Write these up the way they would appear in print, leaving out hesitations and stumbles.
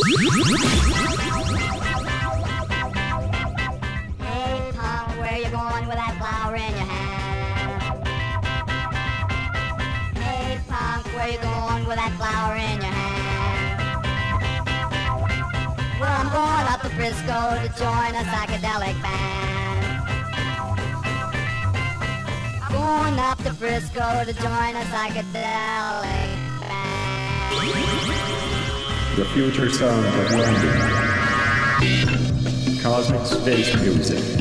Hey punk, where you going with that flower in your hand? Hey punk, where you going with that flower in your hand? Well, I'm going up to Frisco to join a psychedelic band. Going up to Frisco to join a psychedelic band. The future sound of London. Cosmic space music.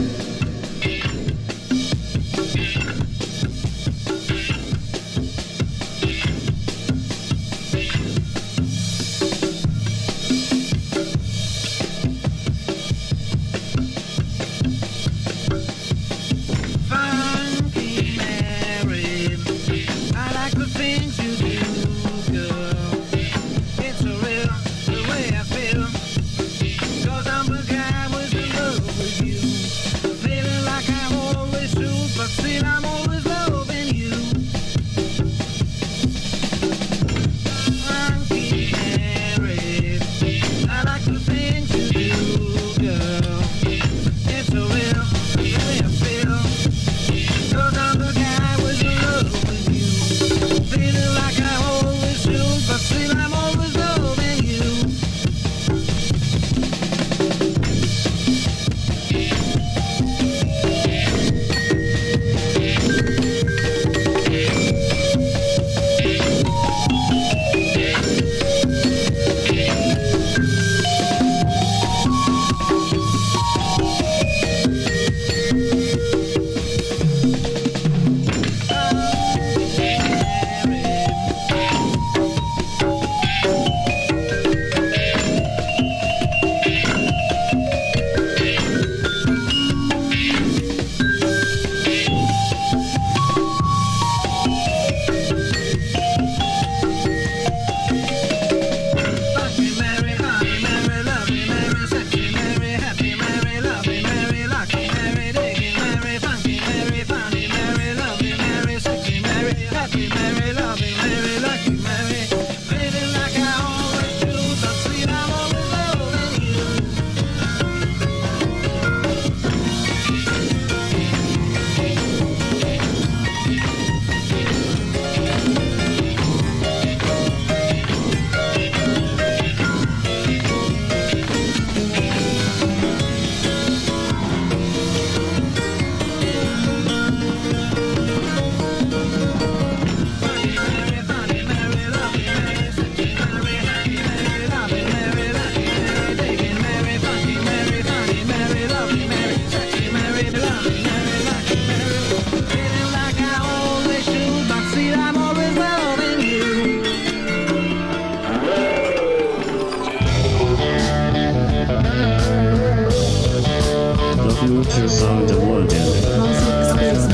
Future sound of London.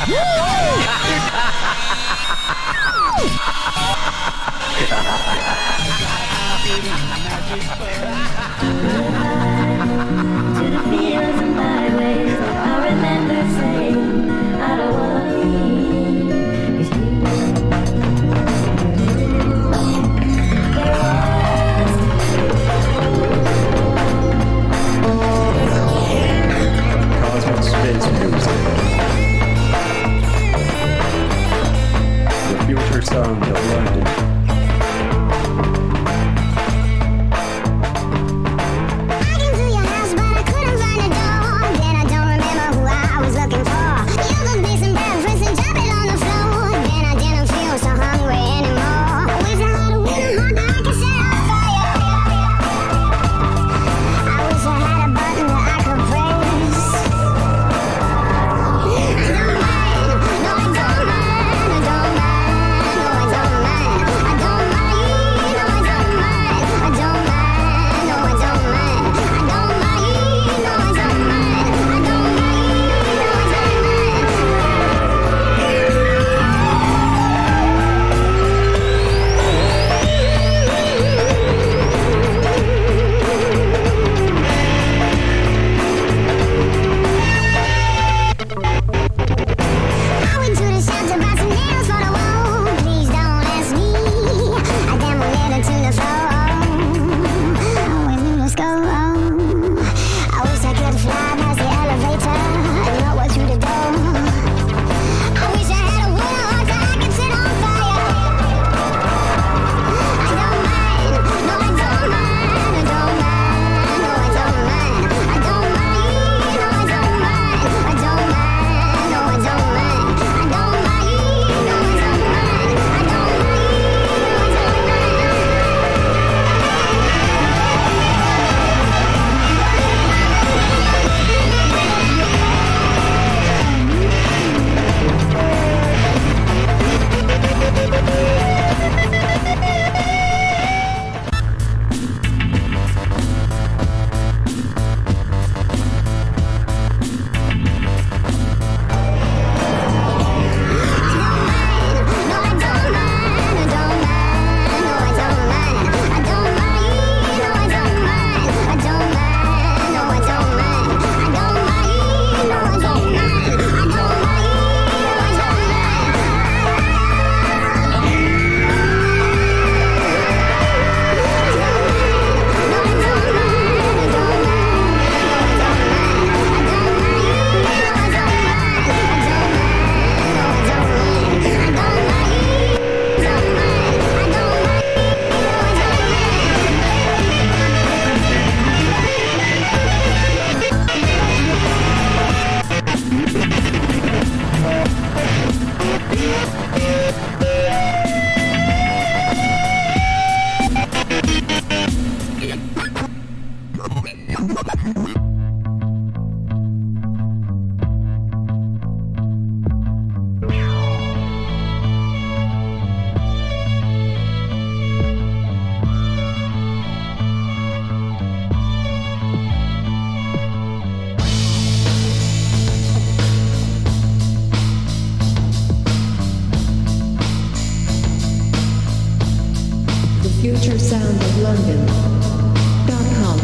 To the fields and byways, I remember saying, I don't wanna leave. 'Cause Cosmic Space Music. The future sound of London. futuresoundoflondon.com.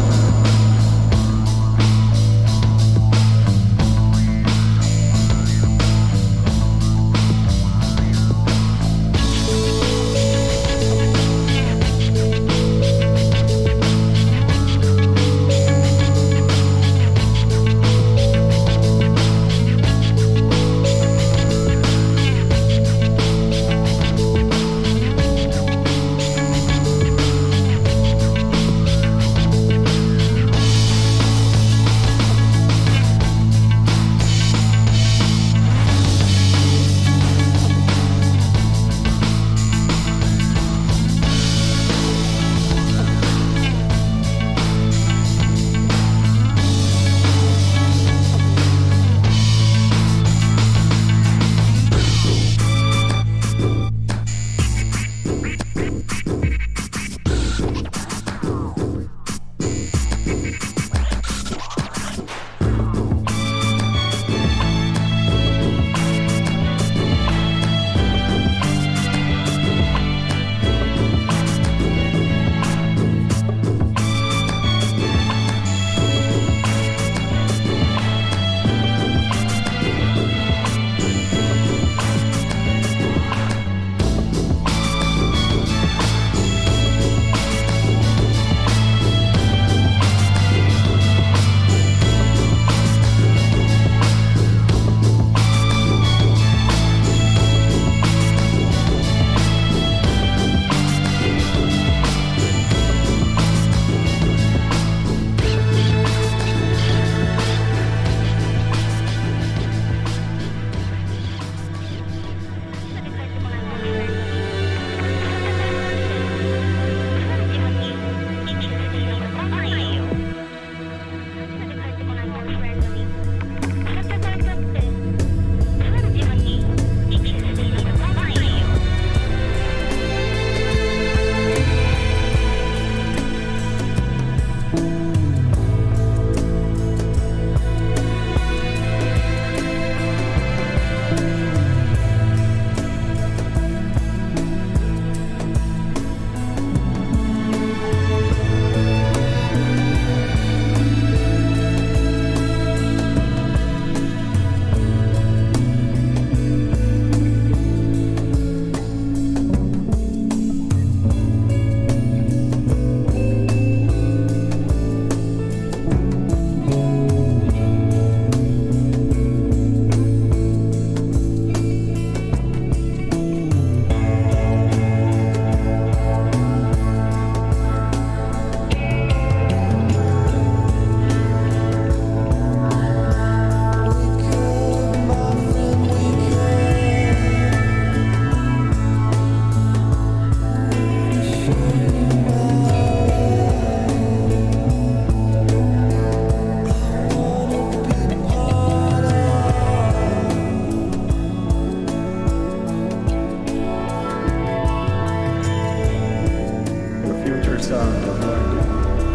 sound of London.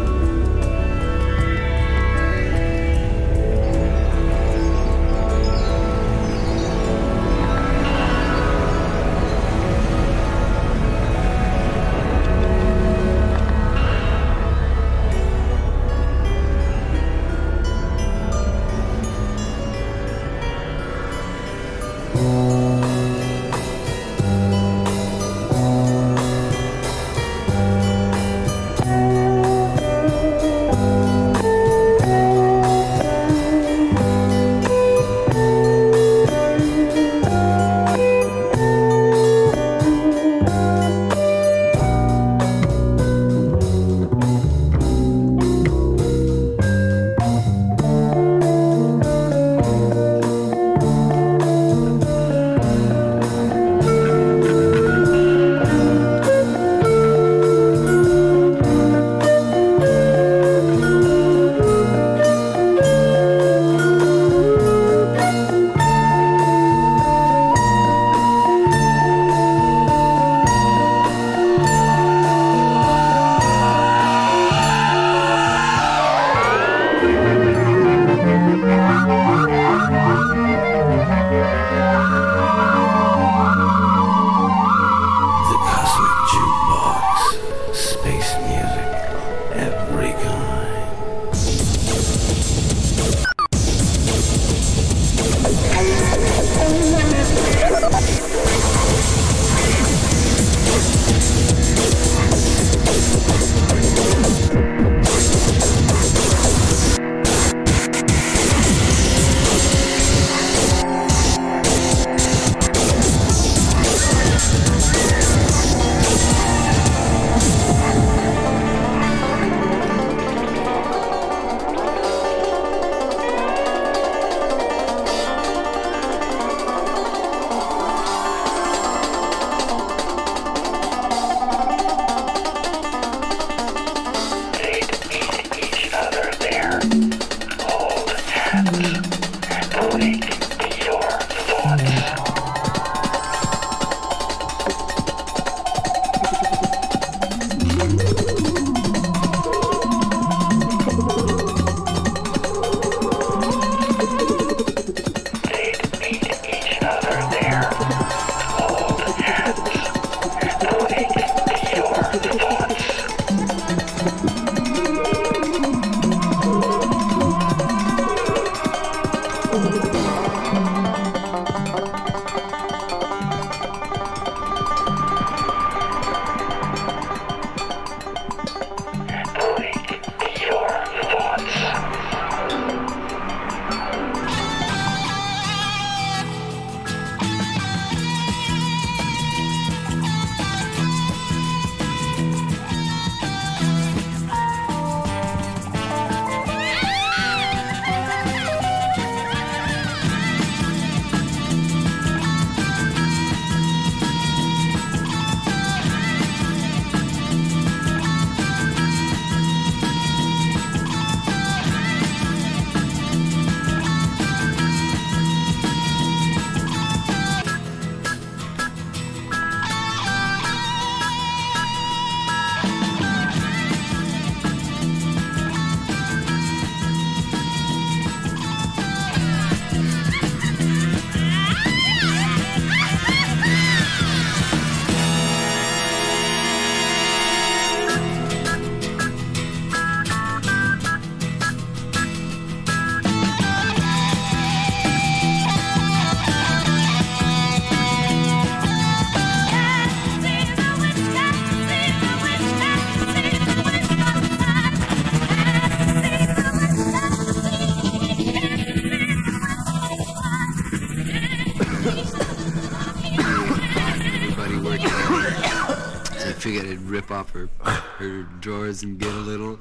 figured I'd rip off her drawers and get a little.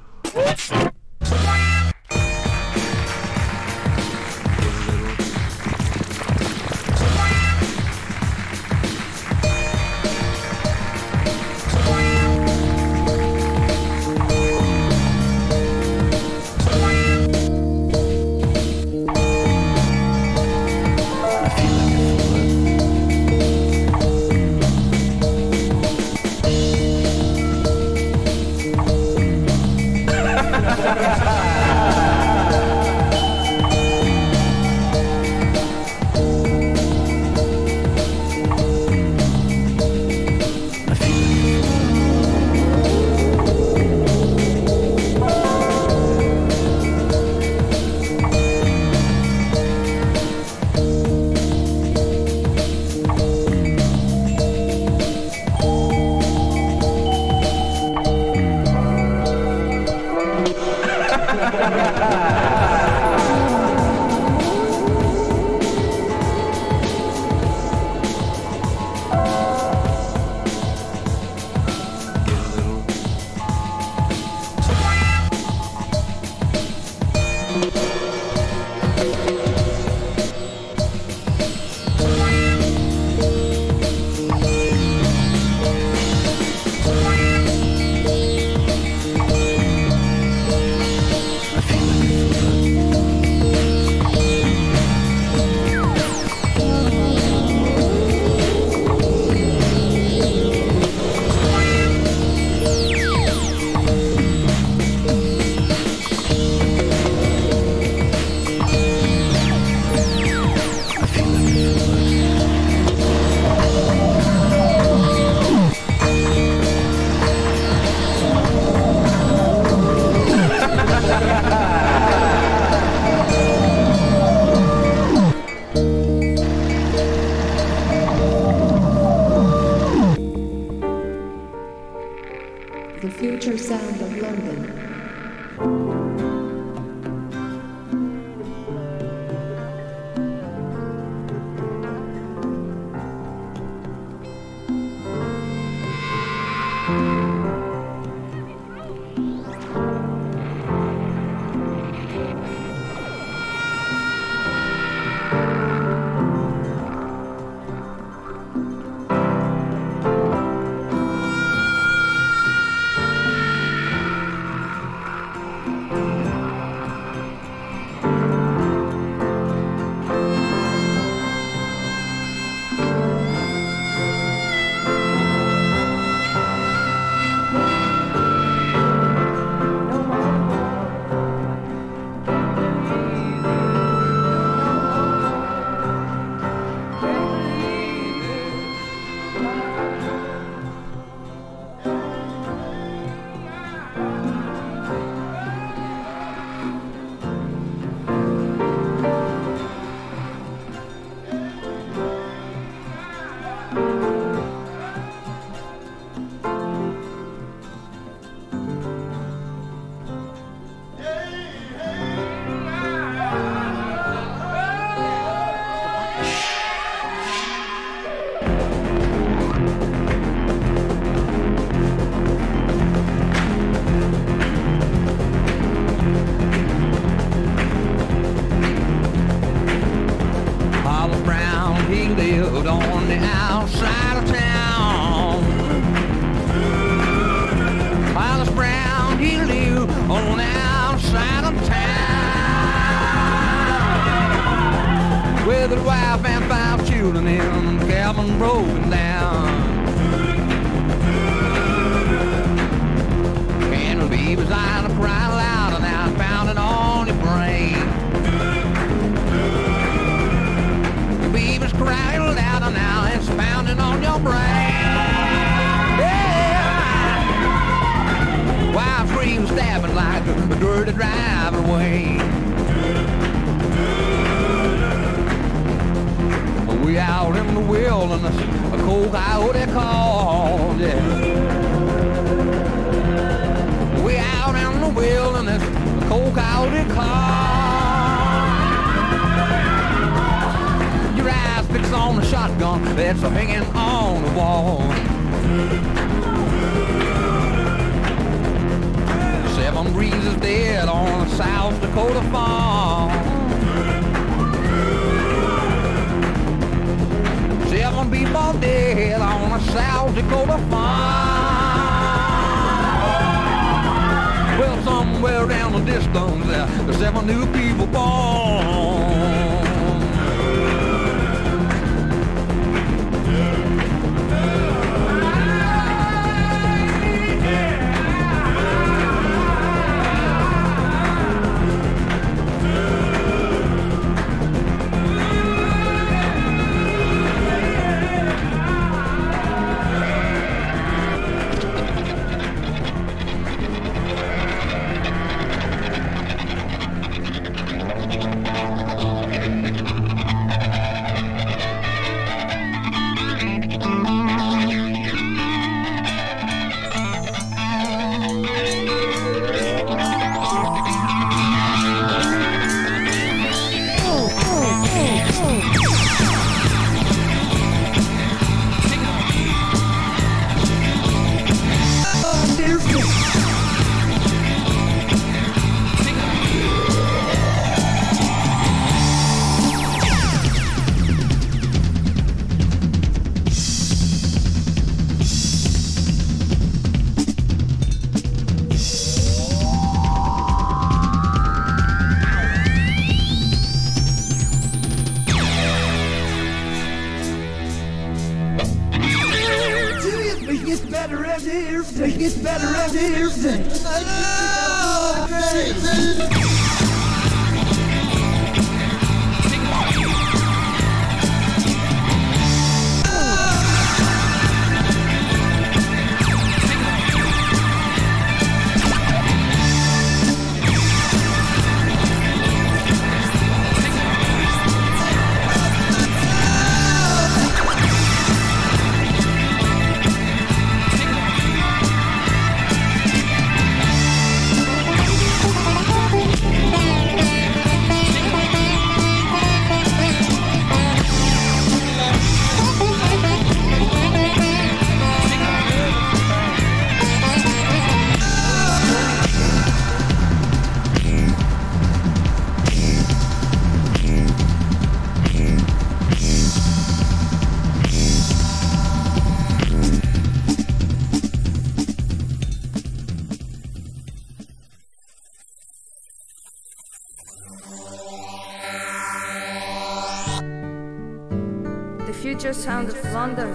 Future sound of London. With his wife and 5 children in the cabin broken down. And the baby's eyes are crying loud and now it's pounding on your brain. The baby's crying loud and now it's pounding on your brain. Yeah. Wife screams stabbing like a dirty driver away. We out in the wilderness, a cold coyote called, yeah. We out in the wilderness, a cold coyote called. Your eyes fixed on the shotgun that's hanging on the wall. 7 breezes dead on a South Dakota farm. 7 people dead on a South Dakota farm. Well, somewhere down the distance, there's 7 new people born. It gets better every day. Oh, crazy. future sound of London.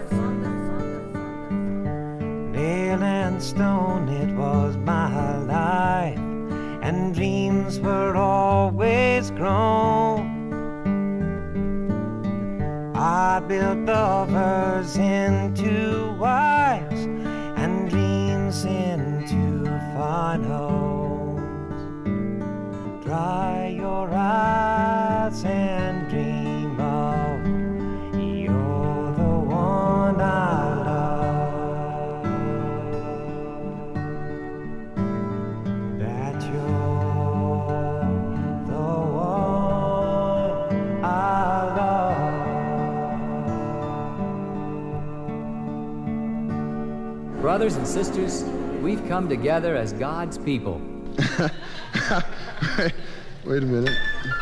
Nail and stone, it was my life, and dreams were always grown. I built lovers into wives and dreams into fine homes. Dry your eyes and dream of you're the one I love. That you're the one I love. Brothers and sisters, we've come together as God's people. Wait a minute.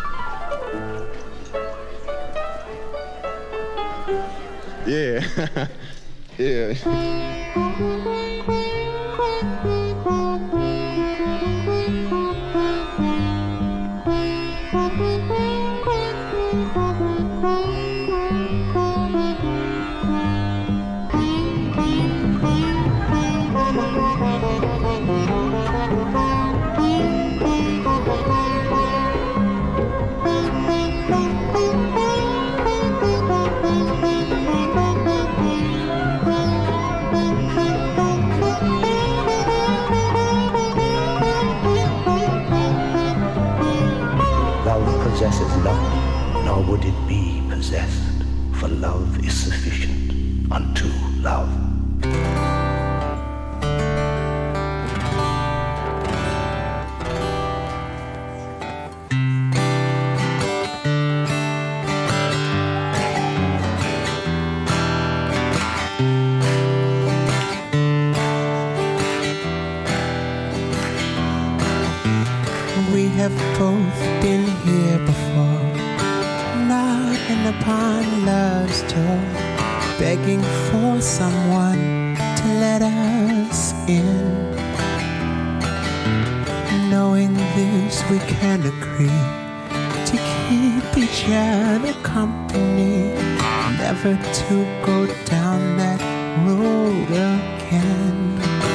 Yeah. Yeah. Possesses love, nor would it be possessed, for love is sufficient unto love. We have both been here before, knocking upon love's door, begging for someone to let us in. Knowing this, we can agree to keep each other company, never to go down that road again.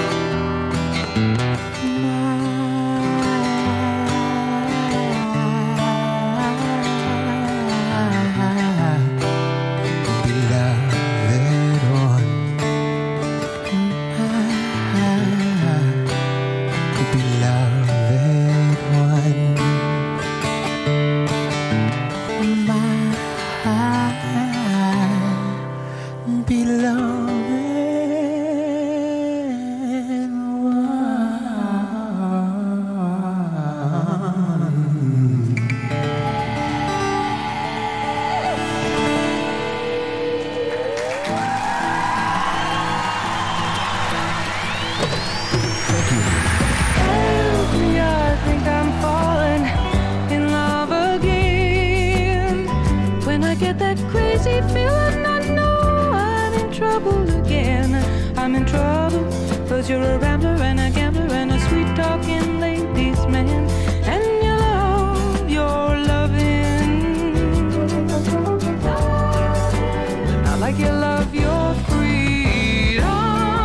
I'm in trouble, 'cause you're a rambler and a gambler and a sweet-talking ladies' man, and you love your loving, not like you love your freedom.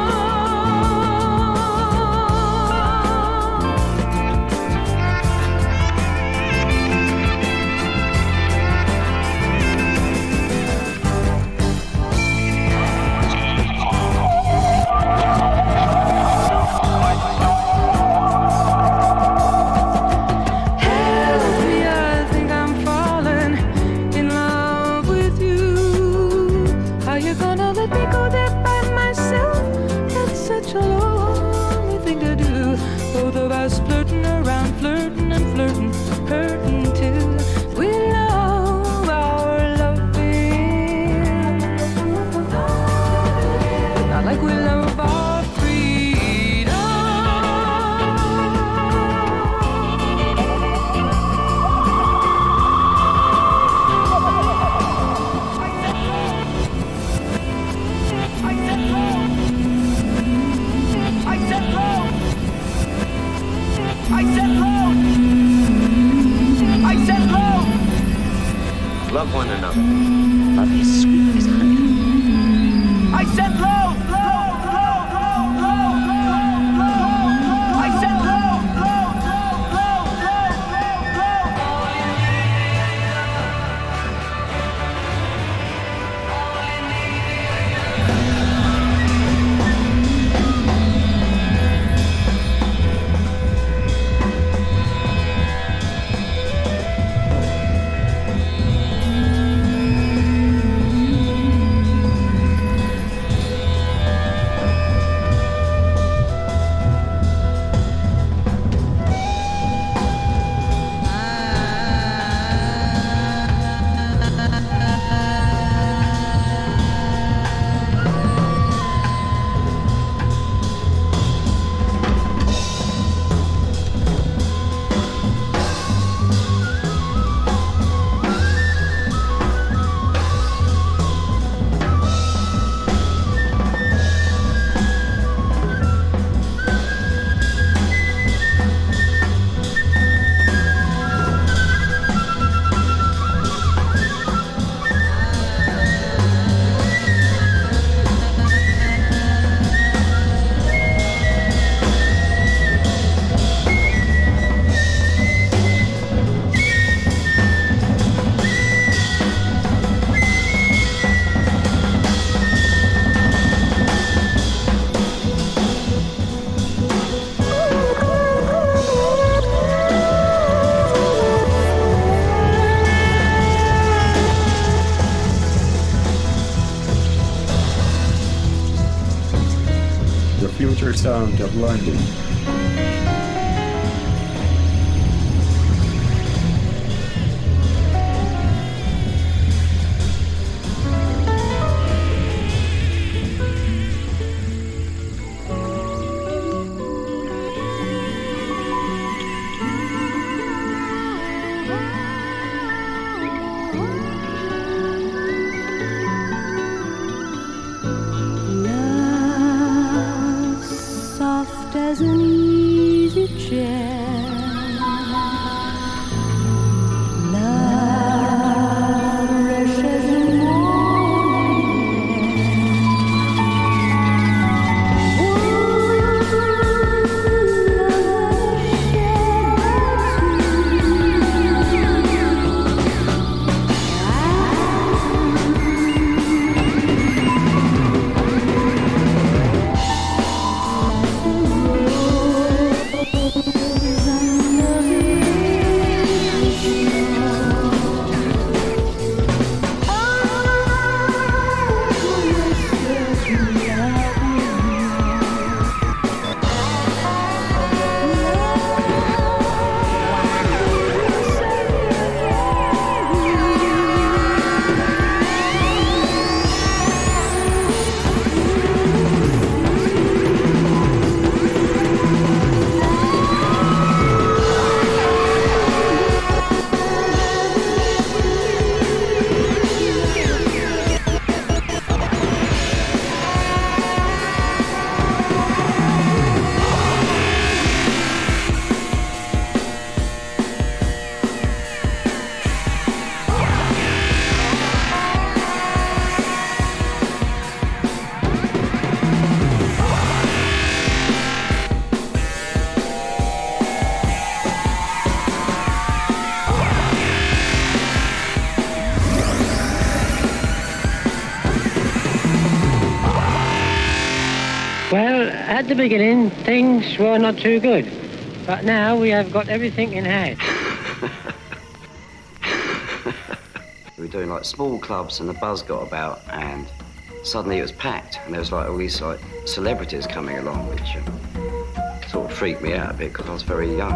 Flirting around, flirting and flirting, hurting too. We love our loving, but not like we love our freedom. Love one another. Love is sweet as The future sound of London. As an easy chair, love fresh as the Well, at the beginning, things were not too good. But now we have got everything in hand. We were doing like small clubs and the buzz got about and suddenly it was packed and there was like all these like celebrities coming along, which sort of freaked me out a bit because I was very young.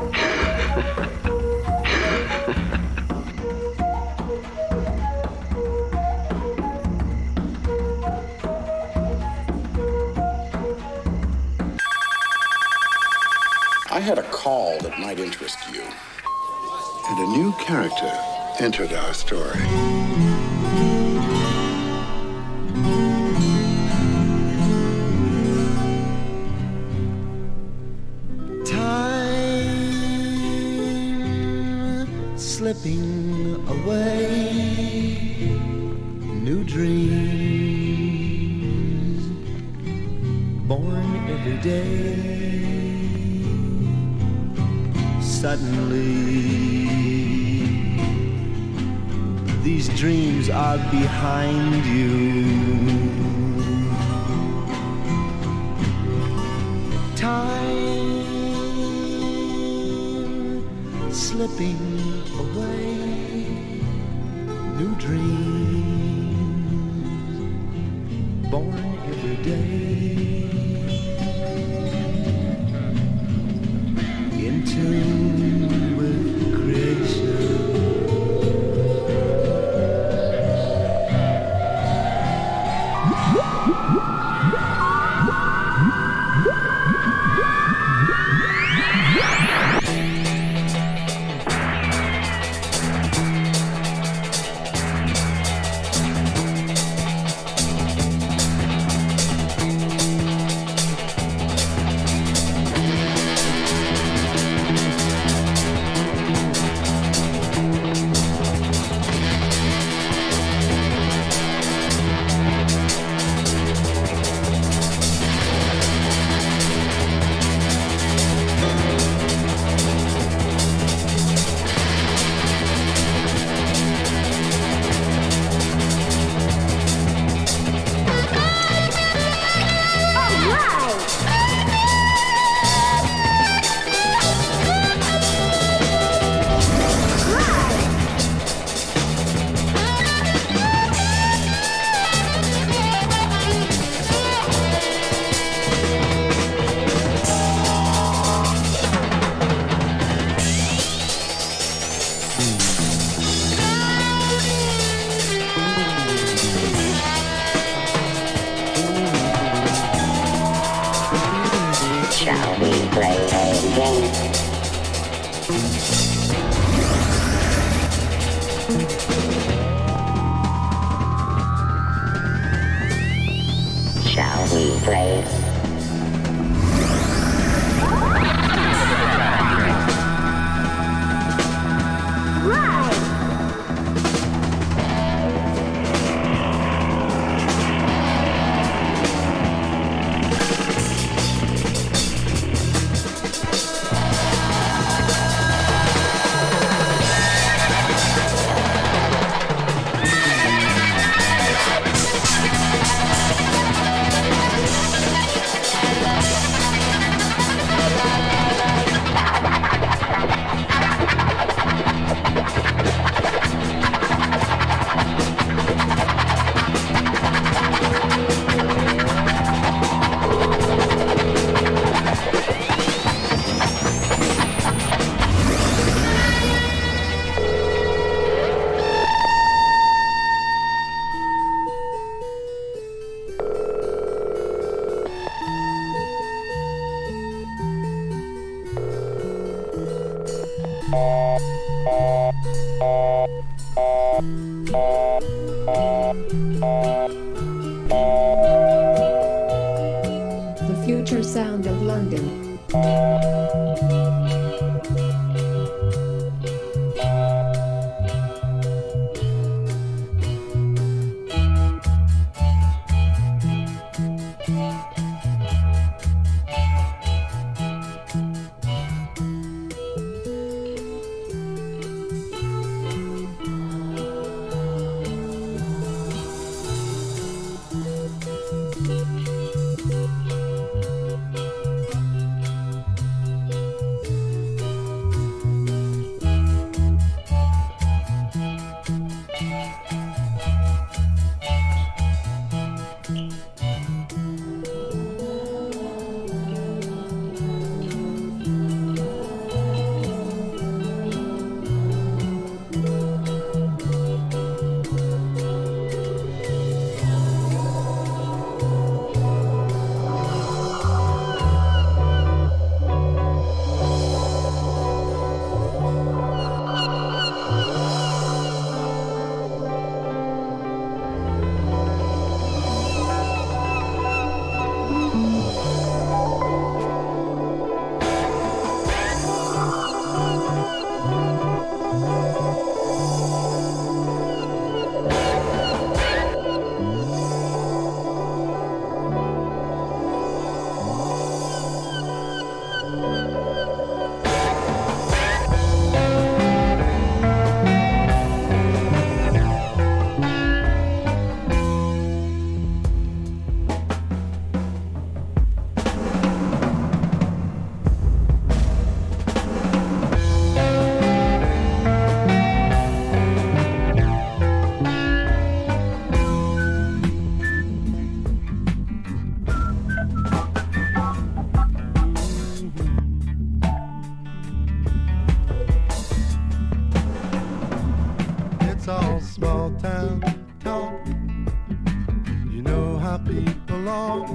I had a call that might interest you. And a new character entered our story. Time slipping away, new dreams born every day. Suddenly, these dreams are behind you. Time slipping away, new dreams born every day. In tune with creation. Shall we play a game? Shall we play? The future sound of London. It's all small town talk. You know how people are.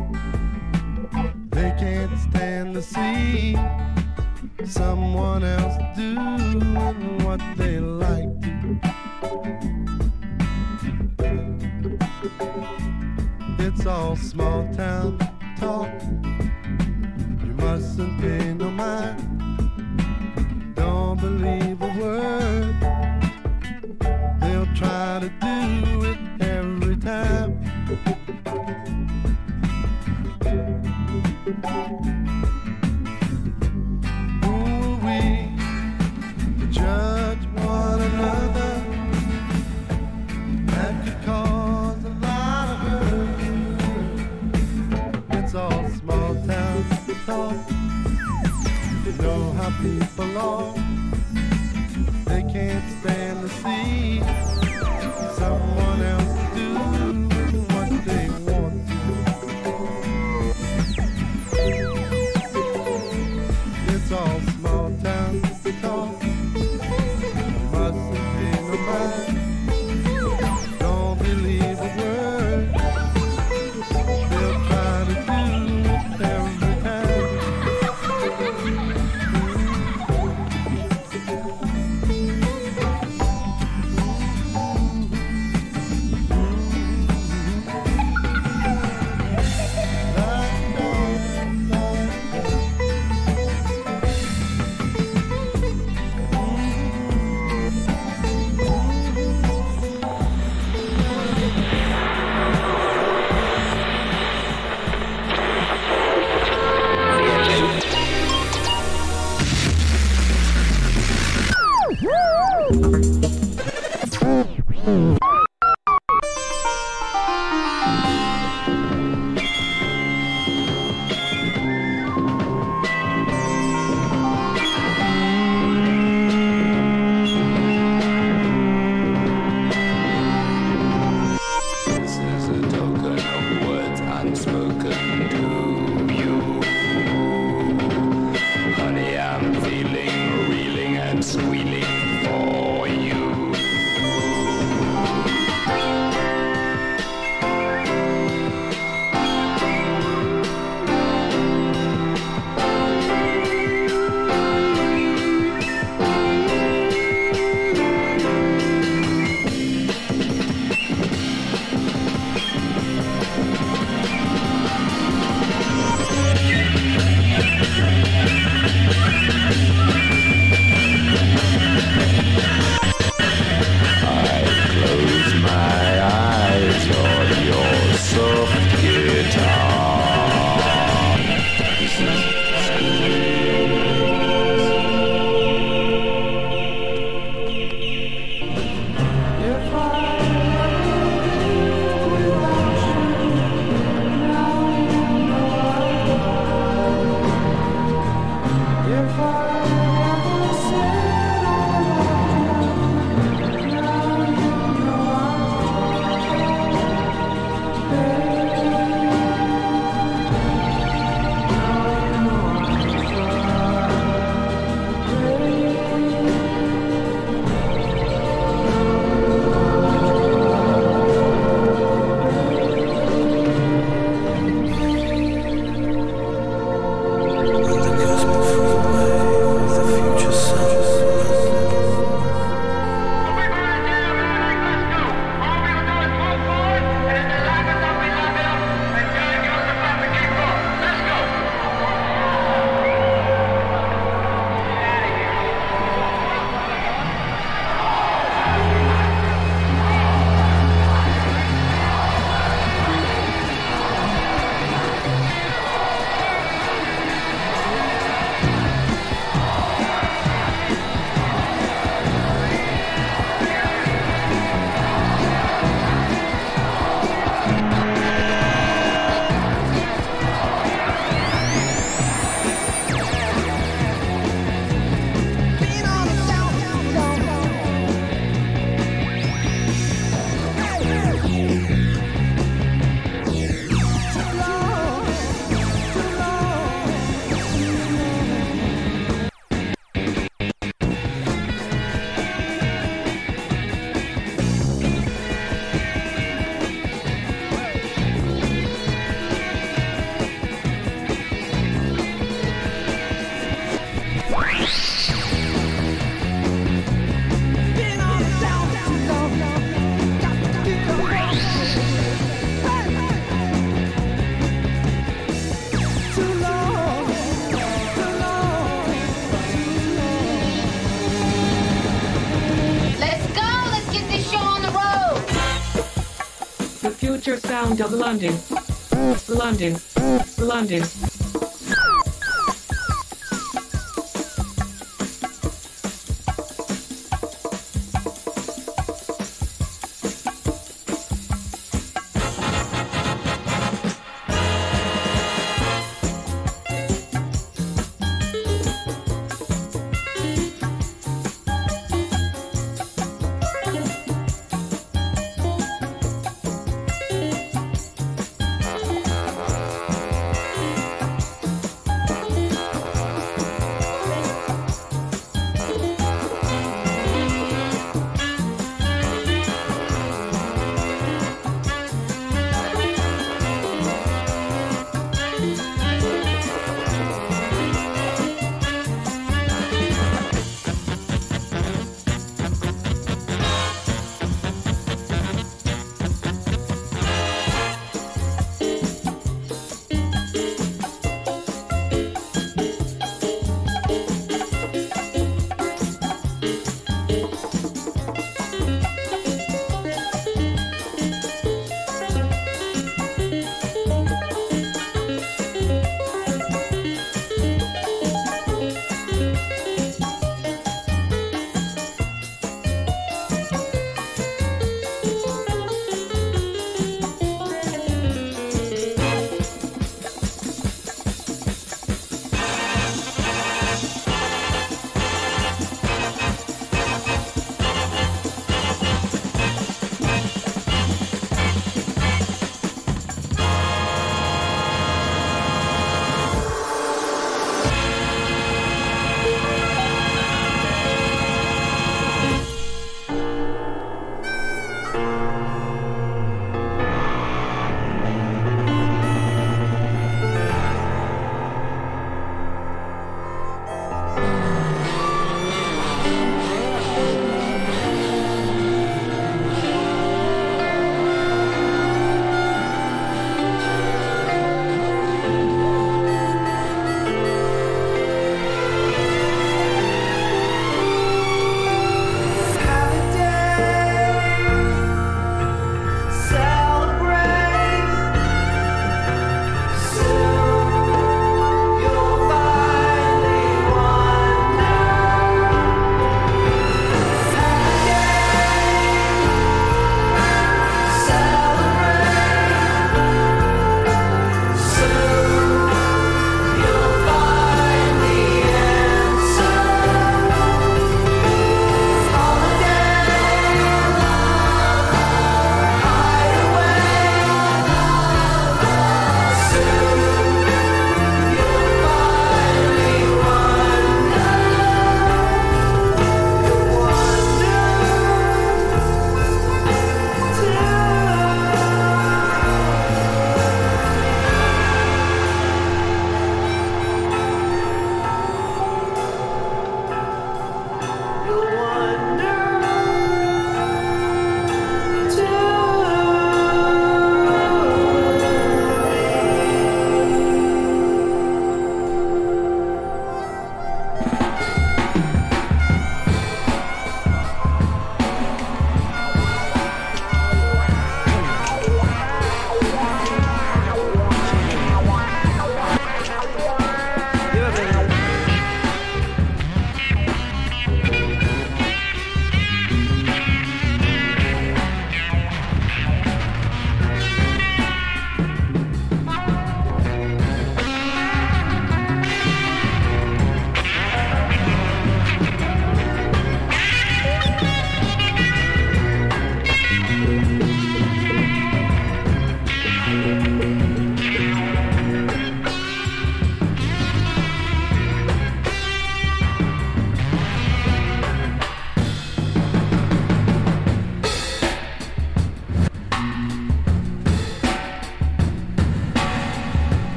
They can't stand to see someone else doing what they like to. It's all small town talk. You mustn't pay no mind. Don't believe a word. They'll try to do it every time. Who are we to judge one another? That could cause a lot of hurt. It's all small town talk. You know how people are. They can't stand to see someone else do what they want to. It's all small town talk. Mustn't be no mind. Don't believe a word. They'll try to do it every time. sound of London. London. London.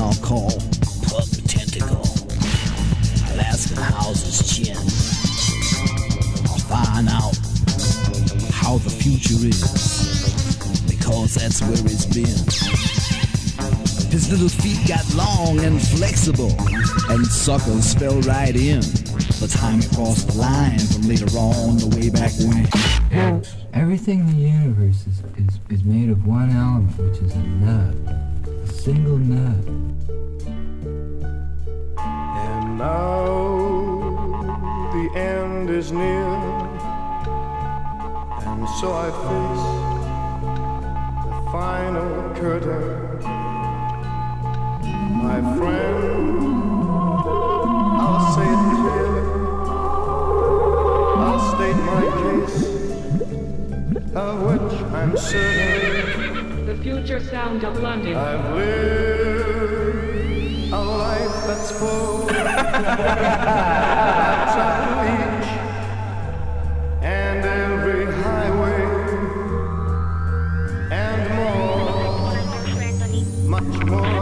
I'll call Pup Tentacle. I'll ask him how's his chin. I'll find out how the future is, because that's where it's been. His little feet got long and flexible, and suckers fell right in. The time it crossed the line from later on, the way back when. Everything in the universe is made of one element, which is a nut. A single nut. And now the end is near, and so I face the final curtain. My friend, I'll say it clearly, I'll state my case, of which I'm certain. The future sound of London. I've lived a life that's full. I've traveled each and every highway and more, much more.